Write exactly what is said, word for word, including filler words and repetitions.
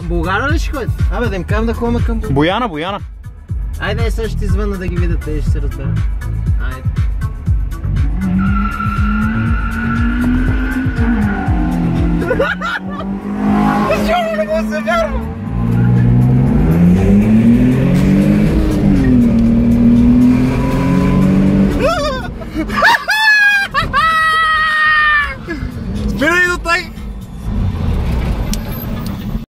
Болгара ли ще ходите? Абе, да им кажем да ходим към Болгара. Бояна, Бояна. Айде, сега ще ти звънна да ги видят, те ще се разберат. Айде.